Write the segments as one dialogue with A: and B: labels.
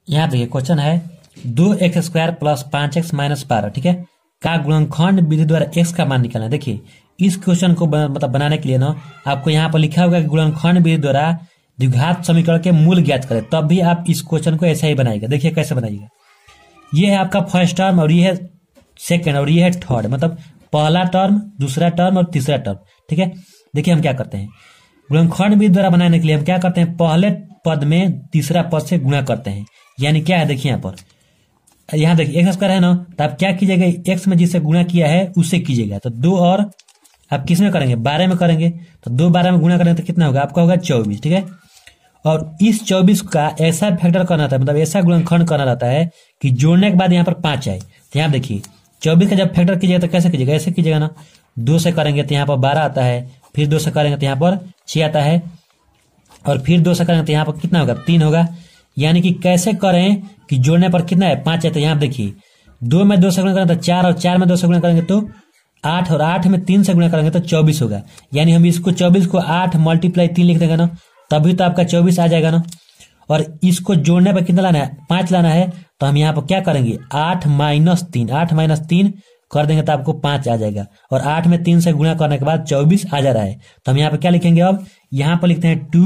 A: यहाँ देखिए क्वेश्चन है 2x² प्लस 5x माइनस 12, ठीक है, का गुणनखंड विधि द्वारा x का मान निकालना है। देखिए इस क्वेश्चन को बनाने के लिए ना आपको यहाँ पर लिखा होगा कि गुणनखंड विधि द्वारा द्विघात समीकरण के मूल ज्ञात करें, तब भी आप इस क्वेश्चन को ऐसा ही बनाएगा। देखिए कैसे बनाइएगा, ये है आपका फर्स्ट टर्म और ये है सेकेंड और ये है थर्ड, मतलब पहला टर्म, दूसरा टर्म और तीसरा टर्म, ठीक है। देखिए हम क्या करते हैं, गुणनखंड विधि द्वारा बनाने के लिए हम क्या करते हैं, पहले पद में तीसरा पद से गुणा करते हैं। यानी क्या है, देखिए यहाँ पर, यहाँ देखिए x² है ना, तो आप क्या कीजिएगा, x में जिससे गुणा किया है उससे कीजिएगा। तो 2 और आप किस में करेंगे, 12 में करेंगे। तो 2 12 में गुणा करेंगे तो कितना होगा, आपका होगा 24, ठीक है। और इस 24 का ऐसा फैक्टर करना रहता है, मतलब ऐसा गुणनखंड करना रहता है कि जोड़ने के बाद यहाँ पर 5 आए। तो यहाँ देखिए 24 का जब फैक्टर कीजिएगा तो कैसे कीजिएगा, ऐसे कीजिएगा ना, 2 से करेंगे तो यहाँ पर 12 आता है, फिर 2 से करेंगे तो यहाँ पर 6 आता है, और फिर 2 से करेंगे तो यहाँ पर कितना होगा, 3 होगा। यानी कि कैसे करें कि जोड़ने पर कितना है, 5 है। तो यहाँ देखिए 2 में 2 से गुणा करेंगे तो 4, और 4 में 2 से गुणा करेंगे तो 8, और 8 में 3 से गुणा करेंगे तो 24 होगा। यानी हम इसको 24 को 8 मल्टीप्लाई 3 लिख देंगे ना, तभी तो आपका 24 आ जाएगा ना। और इसको जोड़ने पर कितना लाना है, 5 लाना है। तो हम यहाँ पर क्या करेंगे, 8 माइनस 3, 8 माइनस 3 कर देंगे तो आपको 5 आ जाएगा। और 8 में 3 से गुणा करने के बाद 24 आ जा रहा है। तो हम यहाँ पर क्या लिखेंगे, अब यहाँ पर लिखते हैं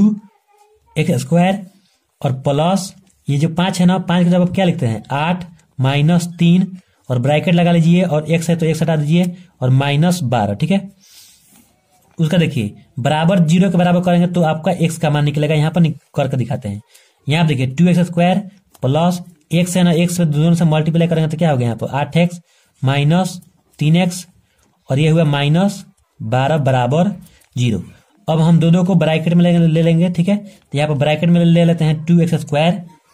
A: 2x² और प्लस ये जो 5 है ना, 5 के जब आप क्या लिखते हैं, 8 माइनस 3 और ब्रैकेट लगा लीजिए, और x है तो x हटा दीजिए, और माइनस 12, ठीक है। उसका देखिए बराबर 0 के बराबर करेंगे तो आपका x का मान निकलेगा। यहाँ पर करके दिखाते हैं। यहाँ देखिए 2x² प्लस x है ना, x दोनों से मल्टीप्लाई करेंगे तो क्या हो गया, यहाँ पर 8x माइनस 3x और ये हुआ माइनस 12 बराबर 0। अब हम दोनों को ब्रैकेट में ले लेंगे, ठीक है। तो यहाँ पर ब्रैकेट में ले लेते हैं 2x²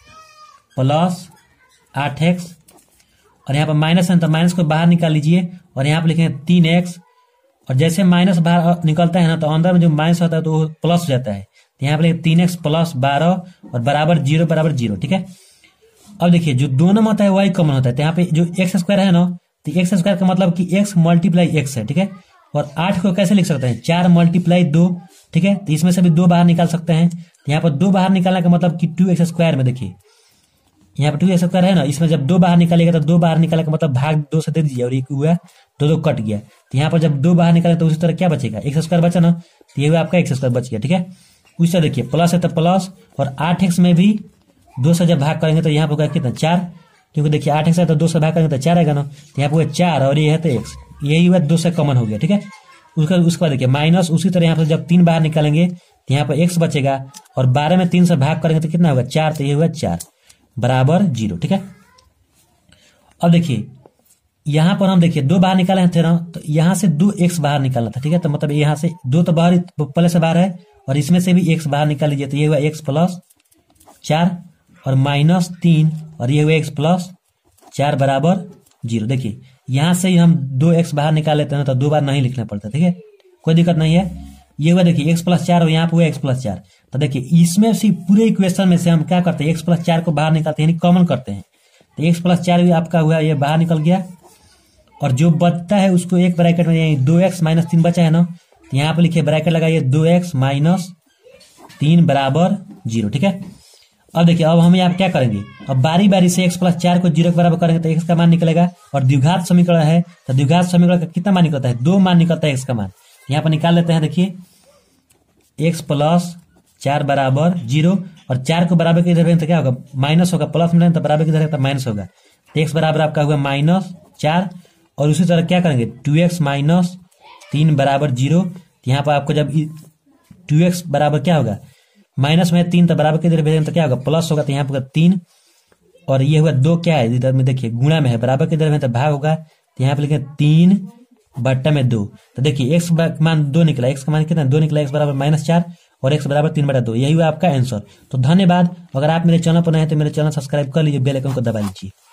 A: प्लस 8x, और यहाँ पर माइनस है तो माइनस को बाहर निकाल लीजिए, और यहाँ पर लिखेंगे 3x, और जैसे माइनस बाहर निकलता है ना तो अंदर में जो माइनस होता है तो वो प्लस हो जाता है। तो यहाँ पर लिखेंगे 3x प्लस 12 और बराबर 0, ठीक है। अब देखिए जो दोनों में होता है वही कॉमन होता है। तो यहाँ पे जो x² है ना, तो x² का मतलब कि x मल्टीप्लाई x है, ठीक है। और 8 को कैसे लिख सकते हैं, 4 मल्टीप्लाई 2, ठीक है। तो इसमें से भी 2 बाहर निकाल सकते हैं। तो यहाँ पर 2 बाहर निकालने का मतलब कि 2x² में देखिए यहाँ पर 2x² है ना, इसमें जब 2 बाहर निकालेगा तो 2 बाहर निकालने का मतलब भाग 2 से दे दीजिए, और एक हुआ 2 कट गया। तो यहाँ पर जब 2 बाहर निकाले तो उसी तरह क्या बचेगा, x² बचा ना, तो ये हुआ आपका x² बच गया, ठीक है। उसी तरह देखिए प्लस है तो प्लस, और 8x में भी 2 से जब भाग करेंगे तो यहाँ पर कितना 4, क्योंकि देखिए 8x है तो 2 से भाग करेंगे तो 4 आएगा ना। तो यहाँ पर 4 और ये है तो x, यही हुआ 2 से कॉमन हो गया, ठीक है। उसके बाद देखिए माइनस, उसी तरह यहाँ पर जब 3 बाहर निकालेंगे तो यहाँ पर x बचेगा, और 12 में 3 से भाग करेंगे तो कितना होगा 4, तो ये हुआ 4 बराबर 0, ठीक है। अब देखिए यहां पर हम देखिए 2 बाहर निकाले थे ना, तो यहां से 2x बाहर निकालना था, ठीक है। तो मतलब यहां से 2 तो बाहर पहले से बाहर है, और इसमें से भी x बाहर निकाल लीजिए, तो ये हुआ x प्लस 4 और माइनस 3, और ये हुआ x प्लस 4 बराबर 0। देखिए यहां से ही हम 2x बाहर निकाल लेते हैं तो 2 बार नहीं लिखना पड़ता, ठीक है, कोई दिक्कत नहीं है। ये हुआ देखिए x प्लस 4 और यहाँ पे हुआ x प्लस 4। तो देखिए इसमें से पूरे इक्वेशन में से हम क्या करते हैं, x प्लस 4 को बाहर निकालते हैं, यानी कॉमन करते हैं। तो x प्लस 4 भी आपका हुआ, ये बाहर निकल गया, और जो बचता है उसको एक ब्रैकेट में, यानी 2x माइनस 3 बचा है ना, तो यहाँ पे लिखिए ब्रैकेट लगाइए 2x माइनस 3 बराबर 0, ठीक है। अब देखिए अब हम यहाँ क्या करेंगे, अब बारी बारी से x प्लस 4 को 0 के बराबर करेंगे तो x का मान निकलेगा, और द्विघात समीकरण है तो द्विघात समीकरण का कितना मान निकलता है, 2 मान निकलता है x का मान। यहाँ पर निकाल लेते हैं, देखिए x प्लस 4 बराबर 0, और 4 को बराबर के इधर तो क्या होगा, माइनस होगा, प्लस में तो बराबर के इधर तो माइनस होगा। तो x बराबर आपका हुआ माइनस 4, और उसी तरह क्या करेंगे 2x माइनस 3 बराबर 0। तो यहाँ पर आपको जब 2x बराबर क्या होगा, माइनस में 3 तो बराबर के इधर भेजेंगे तो क्या होगा, प्लस होगा। तो यहाँ पर 3, और ये हुआ 2 क्या है इधर में, देखिए गुणा में है, बराबर के इधर में तो भाग होगा। तो यहाँ पे लिखे 3 बट्टा में 2। तो देखिए x मान 2 निकला, x का मान कितना 2 निकला, x बराबर माइनस 4 और x बराबर 3/2, यही हुआ आपका आंसर। तो धन्यवाद। अगर आप मेरे चैनल पर नए हैं तो मेरे चैनल सब्सक्राइब कर लीजिए, बेल आइकन को दबा लीजिए।